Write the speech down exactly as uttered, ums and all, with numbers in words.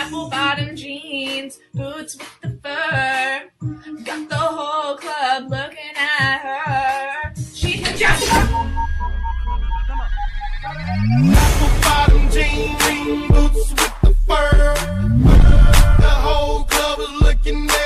apple bottom jeans, boots with the fur. Got the whole club looking at her. She can just apple bottom jeans, boots with the fur. The whole club is looking at